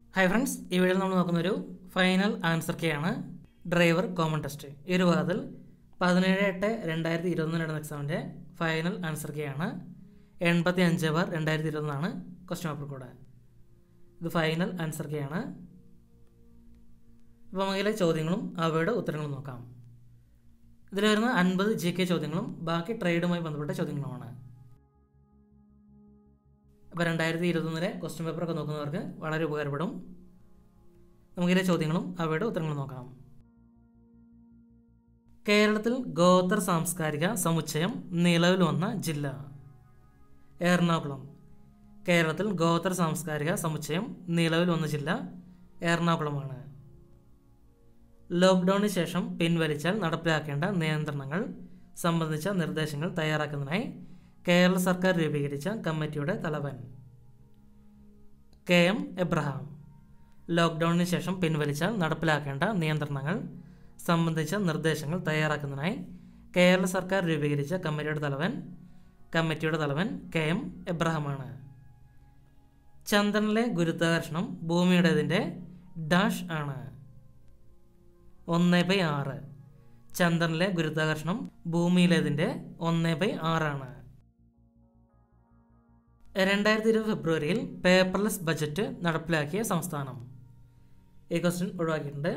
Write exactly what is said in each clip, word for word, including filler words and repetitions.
Hi friends, ഈ വീഡിയോയിൽ നമ്മൾ നോക്കുന്ന ഒരു ഫൈനൽ ആൻസർ കീ ആണ് ഡ്രൈവർ കോമൺ ടെസ്റ്റ്. ഈ ഒരു ഭാഗത്തിൽ പതിനേഴ് എട്ട് രണ്ടായിരത്തി ഇരുപത്തൊന്ന് നടന്ന എക്സാമിൻ്റെ ഫൈനൽ ആൻസർ കീ ആണ്. എൺപത്തി അഞ്ച് ബാർ രണ്ടായിരത്തി ഇരുപത്തൊന്നാണ് ക്വസ്റ്റ്യൻ പേപ്പർ കൂടെ. ഇത് ഫൈനൽ ആൻസർ കീ ആണ്. അപ്പോൾ നമുക്കിലെ ചോദ്യങ്ങളും അവയുടെ ഉത്തരങ്ങളും നോക്കാം. ഇതിൽ വരുന്ന അൻപത് ജി കെ ചോദ്യങ്ങളും ബാക്കി ട്രേഡുമായി ബന്ധപ്പെട്ട ചോദ്യങ്ങളുമാണ്. അപ്പോൾ രണ്ടായിരത്തി ഇരുപത്തൊന്നിലെ ക്വസ്റ്റ്യൻ പേപ്പറൊക്കെ നോക്കുന്നവർക്ക് വളരെ ഉപകാരപ്പെടും. നമുക്കിതിലെ ചോദ്യങ്ങളും അവയുടെ ഉത്തരങ്ങളും നോക്കാം. കേരളത്തിൽ ഗോത്ര സാംസ്കാരിക സമുച്ചയം നിലവിൽ വന്ന ജില്ല എറണാകുളം. കേരളത്തിൽ ഗോത്ര സാംസ്കാരിക സമുച്ചയം നിലവിൽ വന്ന ജില്ല എറണാകുളമാണ്. ലോക്ക്ഡൌണിന് ശേഷം പിൻവലിച്ചാൽ നടപ്പിലാക്കേണ്ട നിയന്ത്രണങ്ങൾ സംബന്ധിച്ച നിർദ്ദേശങ്ങൾ തയ്യാറാക്കുന്നതിനായി കേരള സർക്കാർ രൂപീകരിച്ച കമ്മിറ്റിയുടെ തലവൻ കെ എം എബ്രഹാം. ലോക്ക്ഡൌണിന് ശേഷം പിൻവലിച്ചാൽ നടപ്പിലാക്കേണ്ട നിയന്ത്രണങ്ങൾ സംബന്ധിച്ച നിർദ്ദേശങ്ങൾ തയ്യാറാക്കുന്നതിനായി കേരള സർക്കാർ രൂപീകരിച്ച കമ്മിറ്റിയുടെ തലവൻ കമ്മിറ്റിയുടെ തലവൻ കെ എം എബ്രഹാമാണ്. ചന്ദ്രനിലെ ഗുരുത്വാകർഷണം ഭൂമിയുടേതിൻ്റെ ഡാഷ് ആണ്. ഒന്ന് ബൈ ആറ്. ചന്ദ്രനിലെ ഗുരുത്വാകർഷണം ഭൂമിയിലേതിൻ്റെ ഒന്ന് ബൈ ആറാണ്. രണ്ടായിരത്തി ഇരുപത് ഫെബ്രുവരിയിൽ പേപ്പർലെസ് ബജറ്റ് നടപ്പിലാക്കിയ സംസ്ഥാനം. ഈ ക്വസ്റ്റ്യൻ ഒഴിവാക്കിയിട്ടുണ്ട്.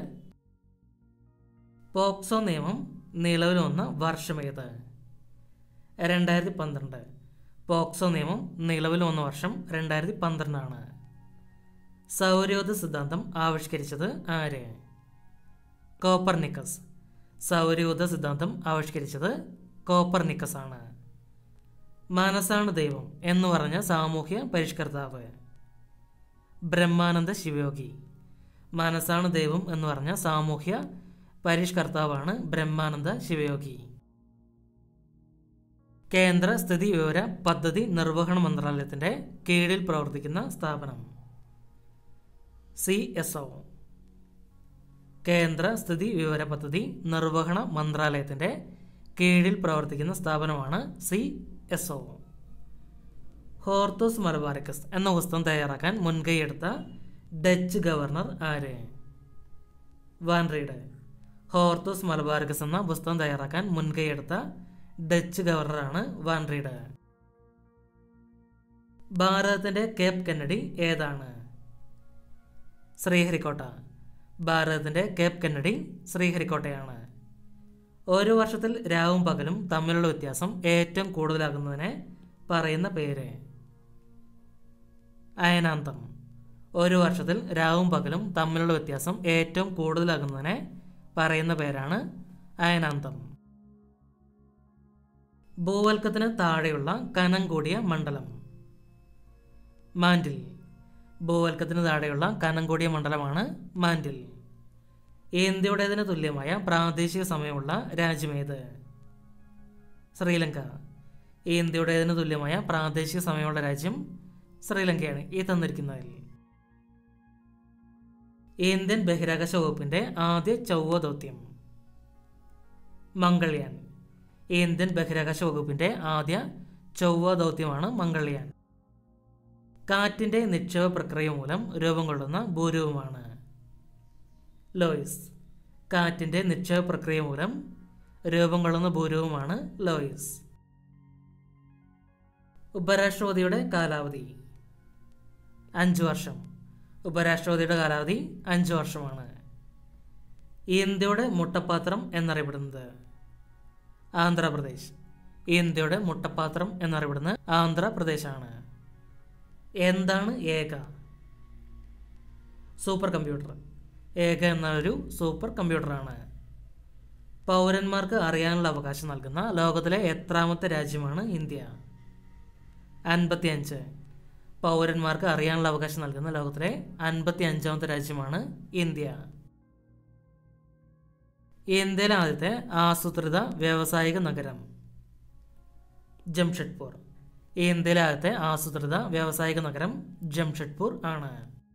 പോക്സോ നിയമം നിലവിൽ വന്ന വർഷമേത്? രണ്ടായിരത്തി പന്ത്രണ്ട്. പോക്സോ നിയമം നിലവിൽ വന്ന വർഷം രണ്ടായിരത്തി പന്ത്രണ്ടാണ്. സൗരയൂഥ സിദ്ധാന്തം ആവിഷ്കരിച്ചത് ആര്? കോപ്പർനിക്കസ്. സൗരയൂഥ സിദ്ധാന്തം ആവിഷ്കരിച്ചത് കോപ്പർനിക്കസ് ആണ്. മനസ്സാണ് ദൈവം എന്ന് പറഞ്ഞ സാമൂഹ്യ പരിഷ്കർത്താവ് ബ്രഹ്മാനന്ദ ശിവയോഗി. മനസ്സാണ് ദൈവം എന്ന് പറഞ്ഞ സാമൂഹ്യ പരിഷ്കർത്താവാണ് ബ്രഹ്മാനന്ദ ശിവയോഗി. കേന്ദ്ര സ്ഥിതി വിവര പദ്ധതി നിർവഹണ മന്ത്രാലയത്തിൻ്റെ കീഴിൽ പ്രവർത്തിക്കുന്ന സ്ഥാപനം സി എസ് ഒ. കേന്ദ്ര സ്ഥിതി വിവര പദ്ധതി നിർവഹണ മന്ത്രാലയത്തിൻ്റെ കീഴിൽ പ്രവർത്തിക്കുന്ന സ്ഥാപനമാണ് C S O. Hortus Malabaricus എന്ന പുസ്തകം തയ്യാറാക്കാൻ മുൻകൈയെടുത്ത ഡച്ച് ഗവർണർ ആര്? Van Rheede. ഹോർത്തൂസ് മലബാറിക്കസ് എന്ന പുസ്തകം തയ്യാറാക്കാൻ മുൻകൈയെടുത്ത ഡച്ച് ഗവർണറാണ് വാൻ റീഡ്. ഭാരതത്തിൻ്റെ കേപ്പ് കെന്നഡി ഏതാണ്? ശ്രീഹരിക്കോട്ട. ഭാരതത്തിൻ്റെ കേപ്പ് കെന്നഡി ശ്രീഹരിക്കോട്ടയാണ്. ഒരു വർഷത്തിൽ രാവും പകലും തമ്മിലുള്ള വ്യത്യാസം ഏറ്റവും കൂടുതലാകുന്നതിനെ പറയുന്ന പേര്? അയനാന്തം. ഒരു വർഷത്തിൽ രാവും പകലും തമ്മിലുള്ള വ്യത്യാസം ഏറ്റവും കൂടുതലാകുന്നതിനെ പറയുന്ന പേരാണ് അയനാന്തം. ഭൂവൽക്കത്തിന് താഴെയുള്ള കനം കൂടിയ മണ്ഡലം മാൻഡിൽ. ഭൂവൽക്കത്തിന് താഴെയുള്ള കനം കൂടിയ മണ്ഡലമാണ് മാൻഡിൽ. ഇന്ത്യയുടേതിന് തുല്യമായ പ്രാദേശിക സമയമുള്ള രാജ്യമേത്? ശ്രീലങ്ക. ഇന്ത്യയുടേതിന് തുല്യമായ പ്രാദേശിക സമയമുള്ള രാജ്യം ശ്രീലങ്കയാണ് ഈ തന്നിരിക്കുന്നതിൽ. ഇന്ത്യൻ ബഹിരാകാശ വകുപ്പിൻ്റെ ആദ്യ ചൊവ്വ ദൗത്യം മംഗൾയാൻ. ഇന്ത്യൻ ബഹിരാകാശ വകുപ്പിൻ്റെ ആദ്യ ചൊവ്വ ദൗത്യമാണ് മംഗൾയാൻ. കാറ്റിൻ്റെ നിക്ഷേപ പ്രക്രിയ മൂലം രൂപം കൊള്ളുന്ന ഭൂരൂപമാണ് ലോയിസ്. കാറ്റിൻ്റെ നിക്ഷേപ പ്രക്രിയ മൂലം രൂപം കൊള്ളുന്ന ഭൂരൂപമാണ് ലോയിസ്. ഉപരാഷ്ട്രപതിയുടെ കാലാവധി അഞ്ച് വർഷം. ഉപരാഷ്ട്രപതിയുടെ കാലാവധി അഞ്ച് വർഷമാണ്. ഇന്ത്യയുടെ മുട്ടപ്പാത്രം എന്നറിയപ്പെടുന്നത് ആന്ധ്രാപ്രദേശ്. ഇന്ത്യയുടെ മുട്ടപ്പാത്രം എന്നറിയപ്പെടുന്നത് ആന്ധ്രാപ്രദേശാണ്. എന്താണ് ഏക? Super computer. ഏക എന്നൊരു സൂപ്പർ കമ്പ്യൂട്ടറാണ്. പൗരന്മാർക്ക് അറിയാനുള്ള അവകാശം നൽകുന്ന ലോകത്തിലെ എത്രാമത്തെ രാജ്യമാണ് ഇന്ത്യ? അൻപത്തി അഞ്ച്. പൗരന്മാർക്ക് അറിയാനുള്ള അവകാശം നൽകുന്ന ലോകത്തിലെ അൻപത്തി അഞ്ചാമത്തെ രാജ്യമാണ് ഇന്ത്യ. ഇന്ത്യയിലെ ആദ്യത്തെ ആസൂത്രിത വ്യാവസായിക നഗരം ജംഷഡ്പൂർ. ഇന്ത്യയിലെ ആദ്യത്തെ ആസൂത്രിത വ്യാവസായിക നഗരം ജംഷഡ്പൂർ ആണ്.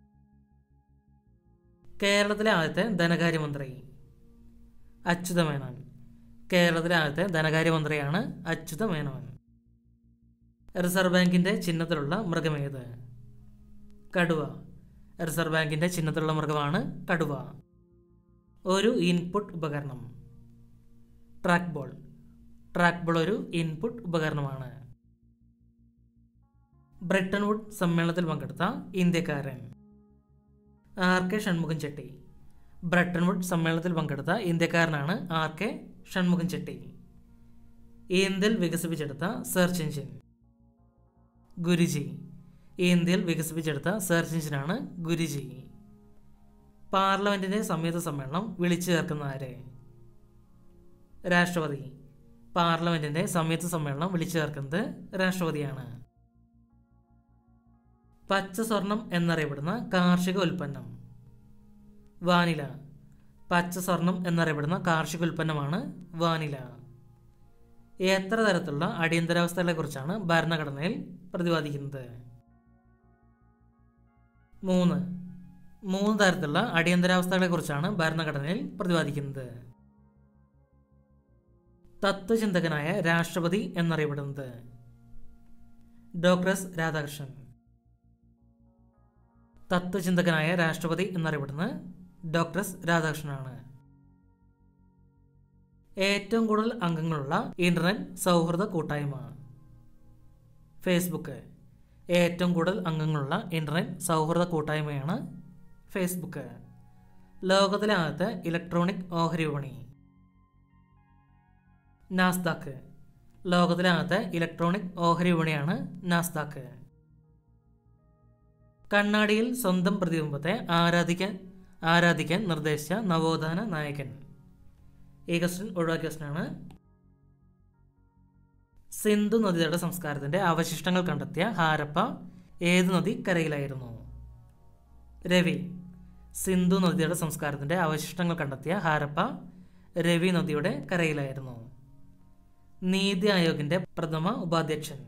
കേരളത്തിലെ ആദ്യത്തെ ധനകാര്യമന്ത്രി അച്യുത മേനോൻ. കേരളത്തിലെ ആദ്യത്തെ ധനകാര്യമന്ത്രിയാണ് അച്യുത മേനോൻ. റിസർവ് ബാങ്കിൻ്റെ ചിഹ്നത്തിലുള്ള മൃഗമേത്? കടുവ. റിസർവ് ബാങ്കിൻ്റെ ചിഹ്നത്തിലുള്ള മൃഗമാണ് കടുവ. ഒരു ഇൻപുട്ട് ഉപകരണം. Track ball. ട്രാക്ക് ബോൾ ഒരു ഇൻപുട്ട് ഉപകരണമാണ്. ബ്രെട്ടൺ വുഡ് സമ്മേളനത്തിൽ പങ്കെടുത്ത ഇന്ത്യക്കാരൻ. R K Shanmukham Chetty. ബ്രെട്ടൺ വുഡ് സമ്മേളനത്തിൽ പങ്കെടുത്ത ഇന്ത്യക്കാരനാണ് ആർ കെ ഷൺമുഖൻ ചെട്ടി. ഇന്ത്യയിൽ വികസിപ്പിച്ചെടുത്ത സെർച്ച് എഞ്ചിൻ. ഗുരുജി. ഇന്ത്യയിൽ വികസിപ്പിച്ചെടുത്ത സെർച്ച് എഞ്ചിനാണ് ഗുരുജി. പാർലമെന്റിന്റെ സംയുക്ത സമ്മേളനം വിളിച്ചു ചേർക്കുന്ന ആര്? രാഷ്ട്രപതി. പാർലമെന്റിന്റെ സംയുക്ത സമ്മേളനം വിളിച്ചു ചേർക്കുന്നത് രാഷ്ട്രപതിയാണ്. പച്ച സ്വർണം എന്നറിയപ്പെടുന്ന കാർഷിക ഉൽപ്പന്നം. വാനില. പച്ച സ്വർണം എന്നറിയപ്പെടുന്ന കാർഷിക ഉൽപ്പന്നമാണ് വാനില. എത്ര തരത്തിലുള്ള അടിയന്തരാവസ്ഥകളെക്കുറിച്ചാണ് ഭരണഘടനയിൽ പ്രതിപാദിക്കുന്നത്? മൂന്ന്. മൂന്ന് തരത്തിലുള്ള അടിയന്തരാവസ്ഥകളെക്കുറിച്ചാണ് ഭരണഘടനയിൽ പ്രതിപാദിക്കുന്നത്. തത്വചിന്തകനായ രാഷ്ട്രപതി എന്നറിയപ്പെടുന്നത്? Doctor S Radhakrishnan. തത്വചിന്തകനായ രാഷ്ട്രപതി എന്നറിയപ്പെടുന്നത് ഡോക്ടർ എസ് രാധാകൃഷ്ണനാണ്. ഏറ്റവും കൂടുതൽ അംഗങ്ങളുള്ള ഇന്റർനെറ്റ് സൗഹൃദ കൂട്ടായ്മ. ഫേസ്ബുക്ക്. ഏറ്റവും കൂടുതൽ അംഗങ്ങളുള്ള ഇന്റർനെറ്റ് സൗഹൃദ കൂട്ടായ്മയാണ് ഫേസ്ബുക്ക്. ലോകത്തിലെ ആദ്യത്തെ ഇലക്ട്രോണിക് ഓഹരി വിപണി. നാസ്ദാക്ക്. ലോകത്തിലെ ആദ്യത്തെ ഇലക്ട്രോണിക് ഓഹരി വിപണിയാണ് നാസ്ദാക്ക്. കണ്ണാടിയിൽ സ്വന്തം പ്രതിബിംബത്തെ ആരാധിക്കാൻ ആരാധിക്കാൻ നിർദ്ദേശിച്ച നവോത്ഥാന നായകൻ. ഈ ക്വസ്റ്റ്യൻ ഒഴിവാക്കിയ ക്വസ്റ്റ്യനാണ്. സിന്ധു നദിയുടെ സംസ്കാരത്തിന്റെ അവശിഷ്ടങ്ങൾ കണ്ടെത്തിയ ഹാരപ്പ ഏത് നദി കരയിലായിരുന്നു? രവി. സിന്ധു നദിയുടെ സംസ്കാരത്തിന്റെ അവശിഷ്ടങ്ങൾ കണ്ടെത്തിയ ഹാരപ്പ രവി നദിയുടെ കരയിലായിരുന്നു. നീതി ആയോഗിന്റെ പ്രഥമ ഉപാധ്യക്ഷൻ.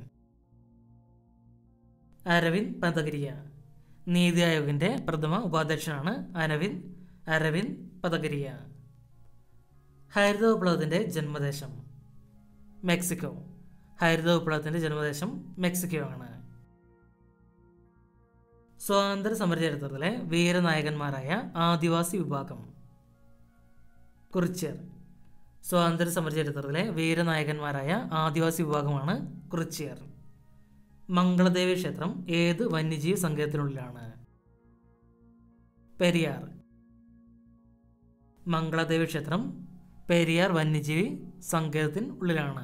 അരവിന്ദ് പതഗരിയ. നീതി ആയോഗിന്റെ പ്രഥമ ഉപാധ്യക്ഷനാണ് അരവിന്ദ് അരവിന്ദ് പതഗരിയ. ഹരിത വിപ്ലവത്തിന്റെ ജന്മദേശം. മെക്സിക്കോ. ഹരിത വിപ്ലവത്തിന്റെ ജന്മദേശം മെക്സിക്കോ ആണ്. സ്വാതന്ത്ര്യ സമര ചരിത്രത്തിലെ വീരനായകന്മാരായ ആദിവാസി വിഭാഗം. കുറിച്യർ. സ്വാതന്ത്ര്യ സമര ചരിത്രത്തിലെ വീരനായകന്മാരായ ആദിവാസി വിഭാഗമാണ് കുറിച്യർ. മംഗളദേവി ക്ഷേത്രം ഏത് വന്യജീവി സങ്കേതത്തിനുള്ളിലാണ്? പെരിയാർ. മംഗളദേവി ക്ഷേത്രം പെരിയാർ വന്യജീവി സങ്കേതത്തിന് ഉള്ളിലാണ്.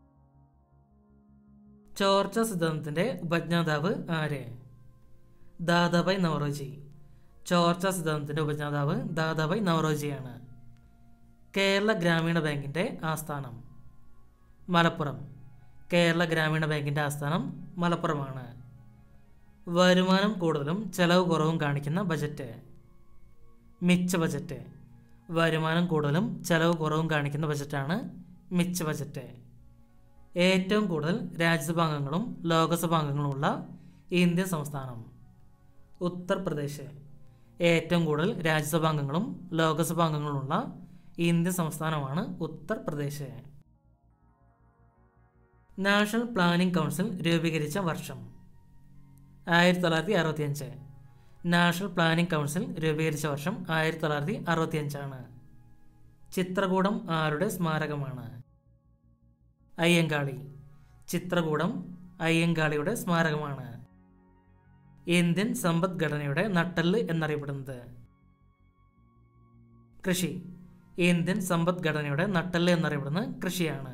ചോർച്ച സിദ്ധാന്തത്തിന്റെ ഉപജ്ഞാതാവ് ആര്? ദാദാഭായ് നവറോജി. ചോർച്ച സിദ്ധാന്തത്തിന്റെ ഉപജ്ഞാതാവ് ദാദാഭായ് നവറോജിയാണ്. കേരള ഗ്രാമീണ ബാങ്കിന്റെ ആസ്ഥാനം. മലപ്പുറം. കേരള ഗ്രാമീണ ബാങ്കിന്റെ ആസ്ഥാനം മലപ്പുറമാണ്. വരുമാനം കൂടുതലും ചെലവ് കുറവും കാണിക്കുന്ന ബജറ്റ്. മിച്ച ബജറ്റ്. വരുമാനം കൂടുതലും ചെലവ് കുറവും കാണിക്കുന്ന ബജറ്റാണ് മിച്ച ബജറ്റ്. ഏറ്റവും കൂടുതൽ രാജ്യസഭാംഗങ്ങളും ലോകസഭാംഗങ്ങളുമുള്ള ഇന്ത്യൻ സംസ്ഥാനം. ഉത്തർപ്രദേശ്. ഏറ്റവും കൂടുതൽ രാജ്യസഭാംഗങ്ങളും ലോകസഭാംഗങ്ങളുമുള്ള ഇന്ത്യൻ സംസ്ഥാനമാണ് ഉത്തർപ്രദേശ്. നാഷണൽ പ്ലാനിംഗ് കൗൺസിൽ രൂപീകരിച്ച വർഷം. ആയിരത്തി തൊള്ളായിരത്തി അറുപത്തി അഞ്ച്. നാഷണൽ പ്ലാനിംഗ് കൗൺസിൽ രൂപീകരിച്ച വർഷം ആയിരത്തി തൊള്ളായിരത്തി അറുപത്തി അഞ്ചാണ്. ചിത്രകൂടം ആരുടെ സ്മാരകമാണ്? അയ്യങ്കാളി. ചിത്രകൂടം അയ്യങ്കാളിയുടെ സ്മാരകമാണ്. ഇന്ത്യൻ സമ്പദ്ഘടനയുടെ നട്ടെല്ല് എന്നറിയപ്പെടുന്നത്? കൃഷി. ഇന്ത്യൻ സമ്പദ്ഘടനയുടെ നട്ടെല്ല് എന്നറിയപ്പെടുന്നത് കൃഷിയാണ്.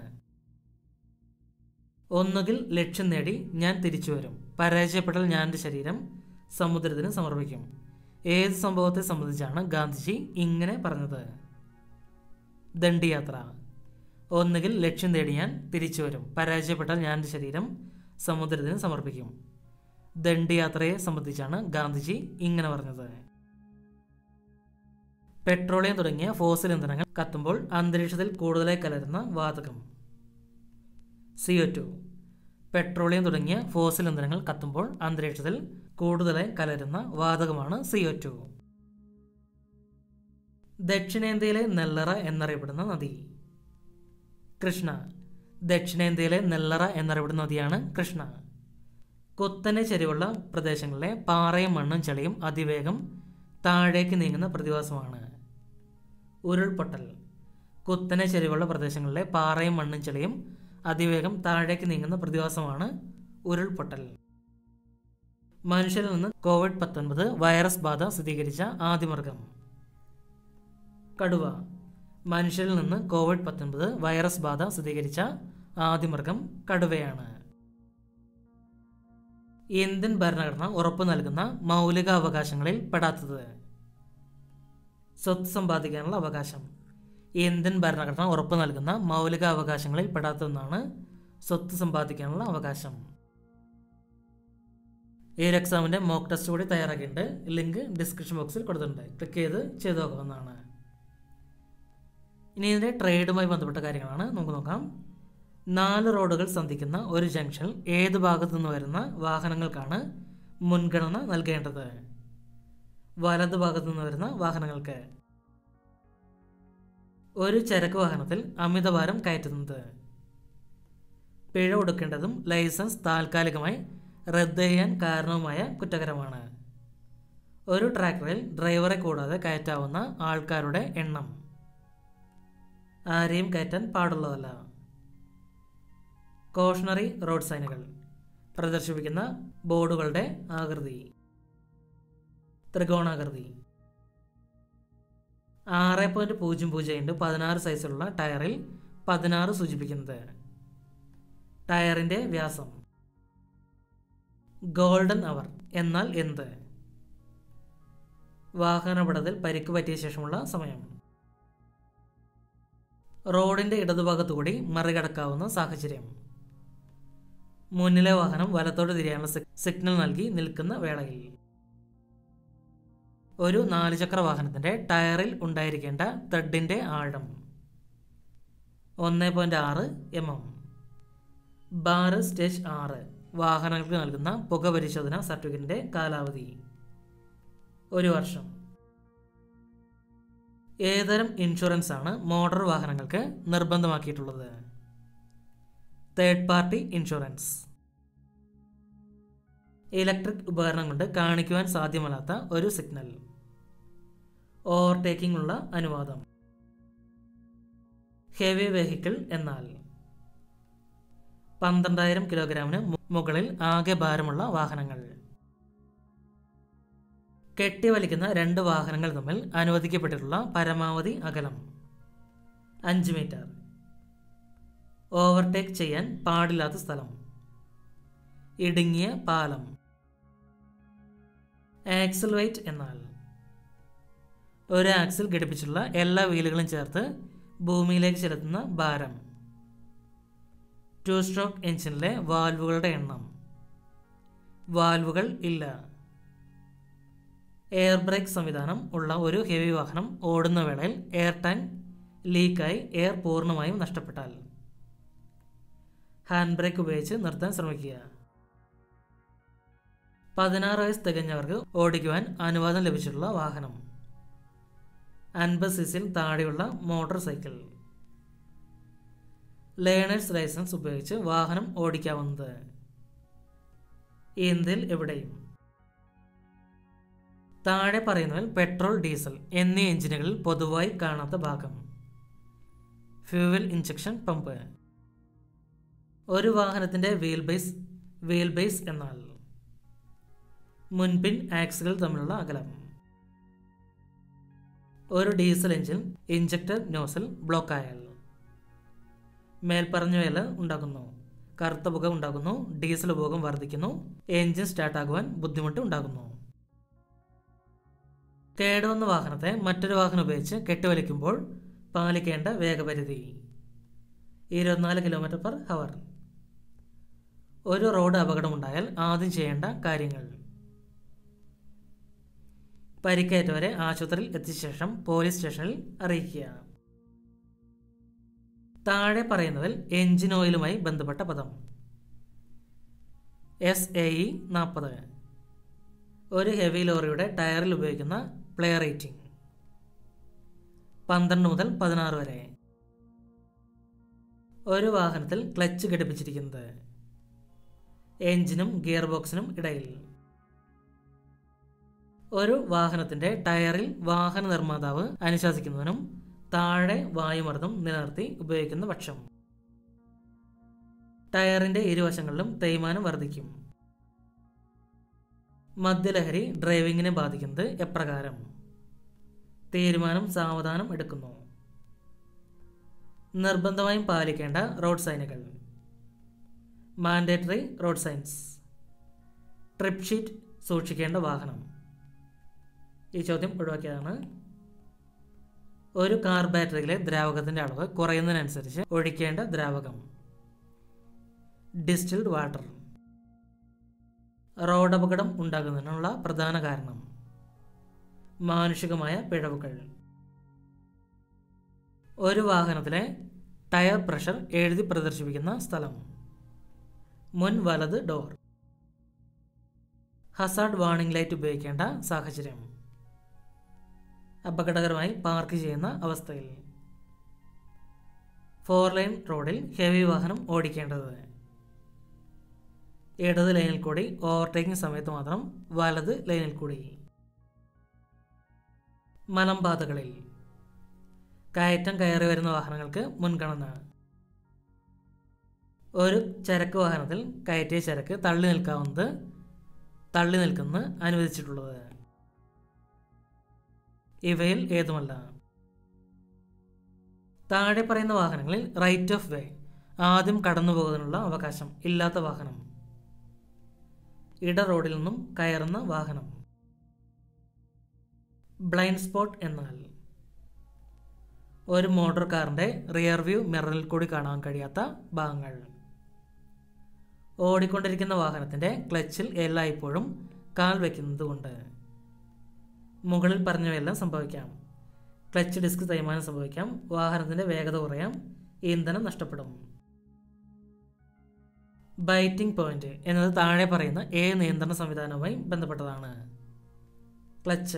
ഒന്നുകിൽ ലക്ഷ്യം നേടി ഞാൻ തിരിച്ചു വരും, പരാജയപ്പെട്ടാൽ ഞാൻ എൻ്റെ ശരീരം സമുദ്രത്തിന് സമർപ്പിക്കും. ഏത് സംഭവത്തെ സംബന്ധിച്ചാണ് ഗാന്ധിജി ഇങ്ങനെ പറഞ്ഞത്? ദണ്ഡിയാത്ര. ഒന്നുകിൽ ലക്ഷ്യം നേടി ഞാൻ തിരിച്ചു വരും, പരാജയപ്പെട്ടാൽ ഞാൻ എൻ്റെ ശരീരം സമുദ്രത്തിന് സമർപ്പിക്കും. ദണ്ഡിയാത്രയെ സംബന്ധിച്ചാണ് ഗാന്ധിജി ഇങ്ങനെ പറഞ്ഞത്. പെട്രോളിയം തുടങ്ങിയ ഫോസിൽ ഇന്ധനങ്ങൾ കത്തുമ്പോൾ അന്തരീക്ഷത്തിൽ കൂടുതലായി കലരുന്ന വാതകം. C O two. പെട്രോളിയം തുടങ്ങിയ ഫോസിൽ ഇന്ധനങ്ങൾ കത്തുമ്പോൾ അന്തരീക്ഷത്തിൽ കൂടുതലായി കലരുന്ന വാതകമാണ് സി ഒ ടു. ദക്ഷിണേന്ത്യയിലെ നെല്ലറ എന്നറിയപ്പെടുന്ന നദി. കൃഷ്ണ. ദക്ഷിണേന്ത്യയിലെ നെല്ലറ എന്നറിയപ്പെടുന്ന നദിയാണ് കൃഷ്ണ. കുത്തനെ ചെരിവുള്ള പ്രദേശങ്ങളിലെ പാറയും മണ്ണും ചെളിയും അതിവേഗം താഴേക്ക് നീങ്ങുന്ന പ്രതിഭാസമാണ് ഉരുൾപൊട്ടൽ. കുത്തനെ ചെരിവുള്ള പ്രദേശങ്ങളിലെ പാറയും മണ്ണും ചെളിയും അതിവേഗം താഴേക്ക് നീങ്ങുന്ന പ്രതിഭാസമാണ് ഉരുൾപൊട്ടൽ. മനുഷ്യരിൽ നിന്ന് കോവിഡ് പത്തൊൻപത് വൈറസ് ബാധ സ്ഥിരീകരിച്ച ആദ്യ മൃഗം കടുവ. മനുഷ്യരിൽ നിന്ന് കോവിഡ് പത്തൊൻപത് വൈറസ് ബാധ സ്ഥിരീകരിച്ച ആദ്യ മൃഗം കടുവയാണ്. ഇന്ത്യൻ ഭരണഘടന ഉറപ്പു നൽകുന്ന മൗലിക അവകാശങ്ങളിൽ പെടാത്തത് സ്വത്ത് സമ്പാദിക്കാനുള്ള അവകാശം. ഇന്ത്യൻ ഭരണഘടന ഉറപ്പു നൽകുന്ന മൗലിക അവകാശങ്ങളിൽ പെടാത്തതെന്നാണ് സ്വത്ത് സമ്പാദിക്കാനുള്ള അവകാശം. ഈ ഒരു എക്സാമിൻ്റെ മോക്ക് ടെസ്റ്റ് കൂടി തയ്യാറാക്കിയിട്ടുണ്ട്. ലിങ്ക് ഡിസ്ക്രിപ്ഷൻ ബോക്സിൽ കൊടുത്തിട്ടുണ്ട്. ക്ലിക്ക് ചെയ്ത് ചെയ്ത് നോക്കാവുന്നതാണ്. ഇനി ഇതിൻ്റെ ട്രേഡുമായി ബന്ധപ്പെട്ട കാര്യങ്ങളാണ് നമുക്ക് നോക്കാം. നാല് റോഡുകൾ സന്ധിക്കുന്ന ഒരു ജംഗ്ഷനിൽ ഏത് ഭാഗത്തു നിന്ന് വരുന്ന വാഹനങ്ങൾക്കാണ് മുൻഗണന നൽകേണ്ടത്? വലതു ഭാഗത്തു നിന്ന് വരുന്ന വാഹനങ്ങൾക്ക്. ഒരു ചരക്ക് വാഹനത്തിൽ അമിതഭാരം കയറ്റുന്നത്. പിഴ ഒടുക്കേണ്ടതും ലൈസൻസ് താൽക്കാലികമായി റദ്ദ് ചെയ്യാൻ കാരണവുമായ കുറ്റകരമാണ്. ഒരു ട്രാക്ടറിൽ ഡ്രൈവറെ കൂടാതെ കയറ്റാവുന്ന ആൾക്കാരുടെ എണ്ണം. ആരെയും കയറ്റാൻ പാടുള്ളതല്ല. കോഷണറി റോഡ് സൈനുകൾ പ്രദർശിപ്പിക്കുന്ന ബോർഡുകളുടെ ആകൃതി ത്രികോണാകൃതി. ആറ് പോയിന്റ് പൂജ്യം പൂജ്യം ഇൻറ്റു പതിനാറ് സൈസിലുള്ള ടയറിൽ പതിനാറ് സൂചിപ്പിക്കുന്നത് ടയറിൻ്റെ വ്യാസം. ഗോൾഡൻ അവർ എന്നാൽ എന്ത്? വാഹനാപകടത്തിൽ പരിക്ക് പറ്റിയ ശേഷമുള്ള സമയം. റോഡിൻ്റെ ഇടതുഭാഗത്തുകൂടി മറികടക്കാവുന്ന സാഹചര്യം. മുന്നിലെ വാഹനം വലത്തോട്ട് തിരിയാനുള്ള സിഗ്നൽ നൽകി നിൽക്കുന്ന വേളയിൽ. ഒരു നാലുചക്ര വാഹനത്തിൻ്റെ ടയറിൽ ഉണ്ടായിരിക്കേണ്ട ത്രെഡിൻ്റെ ആഴം ഒന്ന് പോയിന്റ് ആറ് എം എം. ബാർ സ്റ്റേജ് ആറ് വാഹനങ്ങൾക്ക് നൽകുന്ന പുക പരിശോധന സർട്ടിഫിക്കറ്റിൻ്റെ കാലാവധി ഒരു വർഷം. ഏതരം ഇൻഷുറൻസ് ആണ് മോട്ടോർ വാഹനങ്ങൾക്ക് നിർബന്ധമാക്കിയിട്ടുള്ളത്? Third party insurance. ഇലക്ട്രിക് ഉപകരണം കൊണ്ട് കാണിക്കുവാൻ സാധ്യമല്ലാത്ത ഒരു സിഗ്നൽ. ഓവർടേക്കിംഗ് ഉള്ള അനുവാദം. ഹെവി വെഹിക്കിൾ എന്നാൽ പന്ത്രണ്ടായിരം കിലോഗ്രാമിന് മുകളിൽ ആകെ ഭാരമുള്ള വാഹനങ്ങൾ. കെട്ടിവലിക്കുന്ന രണ്ട് വാഹനങ്ങൾ തമ്മിൽ അനുവദിക്കപ്പെട്ടിട്ടുള്ള പരമാവധി അകലം അഞ്ച് മീറ്റർ. ഓവർടേക്ക് ചെയ്യാൻ പാടില്ലാത്ത സ്ഥലം. ഇടുങ്ങിയ പാലം. ആക്സിൽ വെയിറ്റ് എന്നാൽ ഒരു ആക്സിൽ ഘടിപ്പിച്ചിട്ടുള്ള എല്ലാ വീലുകളും ചേർത്ത് ഭൂമിയിലേക്ക് ചെലുത്തുന്ന ഭാരം. ടു സ്ട്രോക്ക് എഞ്ചിനിലെ വാൽവുകളുടെ എണ്ണം. വാൽവുകൾ ഇല്ല. എയർ ബ്രേക്ക് സംവിധാനം ഉള്ള ഒരു ഹെവി വാഹനം ഓടുന്ന വേളയിൽ എയർ ടാങ്ക് ലീക്കായി എയർ പൂർണ്ണമായും നഷ്ടപ്പെട്ടാൽ ഹാൻഡ് ബ്രേക്ക് ഉപയോഗിച്ച് നിർത്താൻ ശ്രമിക്കുക. പതിനാറ് വയസ്സ് തികഞ്ഞവർക്ക് ഓടിക്കുവാൻ അനുവാദം ലഭിച്ചിട്ടുള്ള വാഹനം. അൻപത് സിസിൽ താഴെയുള്ള മോട്ടോർ സൈക്കിൾ. ലേണേഴ്സ് ലൈസൻസ് ഉപയോഗിച്ച് വാഹനം ഓടിക്കാവുന്നത്. ഇന്ത്യയിൽ എവിടെയും. താഴെ പറയുന്നവൽ പെട്രോൾ, ഡീസൽ എന്നീ എഞ്ചിനുകളിൽ പൊതുവായി കാണാത്ത ഭാഗം. Fuel injection pump. ഒരു വാഹനത്തിൻ്റെ വീൽ ബേസ് വീൽ ബേസ് എന്നാൽ മുൻപിൻ ആക്സുകൾ തമ്മിലുള്ള അകലം. ഒരു diesel engine injector nozzle block ആയാൽ മേൽപ്പറഞ്ഞവയല്ല ഉണ്ടാകുന്നു. കറുത്ത പുക ഉണ്ടാകുന്നു, ഡീസൽ ഉപഭോഗം വർദ്ധിക്കുന്നു, എഞ്ചിൻ സ്റ്റാർട്ടാകുവാൻ ബുദ്ധിമുട്ട് ഉണ്ടാകുന്നു. കേടുവന്ന വാഹനത്തെ മറ്റൊരു വാഹനം ഉപയോഗിച്ച് കെട്ടിവലിക്കുമ്പോൾ പാലിക്കേണ്ട വേഗപരിധി ഇരുപത്തിനാല് കിലോമീറ്റർ പെർ ഹവർ. ഒരു റോഡ് അപകടമുണ്ടായാൽ ആദ്യം ചെയ്യേണ്ട കാര്യങ്ങൾ. പരിക്കേറ്റവരെ ആശുപത്രിയിൽ എത്തിച്ച ശേഷം പോലീസ് സ്റ്റേഷനിൽ അറിയിക്കുക. താഴെ പറയുന്നതിൽ എഞ്ചിൻ ഓയിലുമായി ബന്ധപ്പെട്ട പദം. എസ് എ ഇ നാൽപ്പത് ഒരു ഹെവി ലോറിയുടെ ടയറിൽ ഉപയോഗിക്കുന്ന പ്ലേ റേറ്റിംഗ് പന്ത്രണ്ട് മുതൽ പതിനാറ് വരെ. ഒരു വാഹനത്തിൽ ക്ലച്ച് ഘടിപ്പിച്ചിരിക്കുന്നത്. എഞ്ചിനും ഗിയർ ബോക്സിനും ഇടയിൽ. ഒരു വാഹനത്തിന്റെ ടയറിൽ വാഹന നിർമ്മാതാവ് അനുശാസിക്കുന്നതിനും താഴെ വായുമർദ്ദം നിലനിർത്തി ഉപയോഗിക്കുന്ന പക്ഷം. ടയറിന്റെ ഇരുവശങ്ങളിലും തേയ്മാനം വർദ്ധിക്കും. മദ്യലഹരി ഡ്രൈവിങ്ങിനെ ബാധിക്കുന്നത് എപ്രകാരം? തീരുമാനം സാവധാനം എടുക്കുന്നു. നിർബന്ധമായും പാലിക്കേണ്ട റോഡ് സൈനുകൾ. Mandatory road signs. Trip sheet സൂക്ഷിക്കേണ്ട വാഹനം. ഈ ചോദ്യം ഒഴിവാക്കിയതാണ്. ഒരു കാർ ബാറ്ററിയിലെ ദ്രാവകത്തിന്റെ അളവ് കുറയുന്നതിനനുസരിച്ച് ഒഴിക്കേണ്ട ദ്രാവകം. Distilled water. റോഡ് അപകടം ഉണ്ടാകുന്നതിനുള്ള പ്രധാന കാരണം മാനുഷികമായ പിഴവുകൾ. ഒരു വാഹനത്തിലെ ടയർ പ്രഷർ എഴുതി പ്രദർശിപ്പിക്കുന്ന സ്ഥലം. മുൻ വലത് ഡോർ. ഹസാർഡ് വാർണിംഗ് ലൈറ്റ് ഉപയോഗിക്കേണ്ട സാഹചര്യം. അപകടകരമായി പാർക്ക് ചെയ്യുന്ന അവസ്ഥയിൽ. ഫോർ ലൈൻ റോഡിൽ ഹെവി വാഹനം ഓടിക്കേണ്ടത്. ഇടത് ലൈനിൽ കൂടി ഓവർടേക്കിംഗ് സമയത്ത് മാത്രം വലത് ലൈനിൽ കൂടി. മലമ്പാതകളിൽ കയറ്റം കയറി വരുന്ന വാഹനങ്ങൾക്ക് മുൻഗണന. ഒരു ചരക്ക് വാഹനത്തിൽ കയറ്റിയ ചരക്ക് തള്ളി നിൽക്കാവുന്നത് തള്ളി നിൽക്കുന്ന അനുവദിച്ചിട്ടുള്ളത്. ഇവയിൽ ഏതുമല്ല. താഴെ പറയുന്ന വാഹനങ്ങളിൽ റൈറ്റ് ഓഫ് വേ ആദ്യം കടന്നു പോകുന്നതിനുള്ള അവകാശം ഇല്ലാത്ത വാഹനം. ഇട റോഡിൽ നിന്നും കയറുന്ന വാഹനം. ബ്ലൈൻഡ് സ്പോട്ട് എന്നാൽ ഒരു മോട്ടോർ കാറിന്റെ റിയർ വ്യൂ മിററിൽ കൂടി കാണാൻ കഴിയാത്ത ഭാഗങ്ങൾ. ഓടിക്കൊണ്ടിരിക്കുന്ന വാഹനത്തിന്റെ ക്ലച്ചിൽ എല്ലായ്പ്പോഴും കാൽ വയ്ക്കുന്നത് കൊണ്ട്. മുകളിൽ പറഞ്ഞവയെല്ലാം സംഭവിക്കാം. ക്ലച്ച് ഡിസ്ക് തേയ്മാനം സംഭവിക്കാം. വാഹനത്തിന്റെ വേഗത കുറയാം. ഇന്ധനം നഷ്ടപ്പെടും. ബൈറ്റിംഗ് പോയിന്റ് എന്നത് താഴെ പറയുന്ന ഏത് നിയന്ത്രണ സംവിധാനവുമായി ബന്ധപ്പെട്ടതാണ്? ക്ലച്ച്.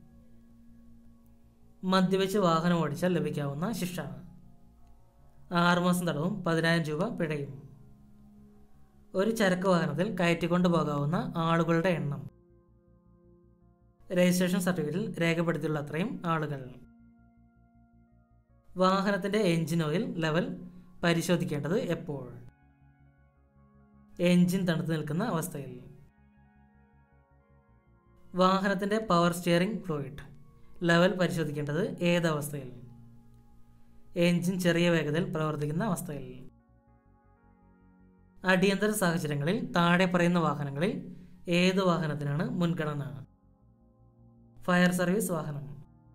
മദ്യപിച്ച് വാഹനം ഓടിച്ചാൽ ലഭിക്കാവുന്ന ശിക്ഷ ആറുമാസം തടവും പതിനായിരം രൂപ പിഴയും. ഒരു ചരക്ക് വാഹനത്തിൽ കയറ്റിക്കൊണ്ടു പോകാവുന്ന ആളുകളുടെ എണ്ണം. രജിസ്ട്രേഷൻ സർട്ടിഫിക്കറ്റിൽ രേഖപ്പെടുത്തിയുള്ള അത്രയും ആളുകൾ. വാഹനത്തിന്റെ എഞ്ചിൻ ഓയിൽ ലെവൽ പരിശോധിക്കേണ്ടത് എപ്പോൾ? എഞ്ചിൻ തണുത്തു നിൽക്കുന്ന അവസ്ഥയിൽ. വാഹനത്തിന്റെ പവർ സ്റ്റിയറിംഗ് ഫ്ലൂയിഡ് ലെവൽ പരിശോധിക്കേണ്ടത് ഏത് അവസ്ഥയിൽ? എഞ്ചിൻ ചെറിയ വേഗതയിൽ പ്രവർത്തിക്കുന്ന അവസ്ഥയിൽ. അടിയന്തര സാഹചര്യങ്ങളിൽ താഴെ പറയുന്ന വാഹനങ്ങളിൽ ഏത് വാഹനത്തിനാണ് മുൻഗണന? ഫയർ സർവീസ് വാഹനം.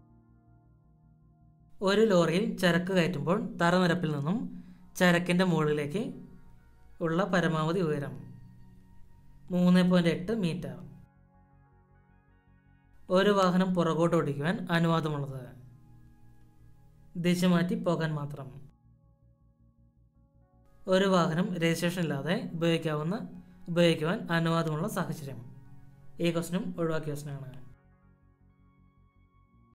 ഒരു ലോറിയിൽ ചരക്ക് കയറ്റുമ്പോൾ തറനിരപ്പിൽ നിന്നും ചരക്കിന്റെ മുകളിലേക്ക് ഉള്ള പരമാവധി ഉയരം മൂന്ന് പോയിന്റ് എട്ട് മീറ്റർ. ഒരു വാഹനം പുറകോട്ട് ഓടിക്കുവാൻ അനുവാദമുള്ളത് ദിശ മാറ്റി പോകാൻ മാത്രം. ഒരു വാഹനം രജിസ്ട്രേഷൻ ഇല്ലാതെ ഉപയോഗിക്കാവുന്ന ഉപയോഗിക്കുവാൻ അനുവാദമുള്ള സാഹചര്യം. ഈ ക്വസ്റ്റ്യനും ഒഴിവാക്കിയ ക്വസ്റ്റ്യനാണ്.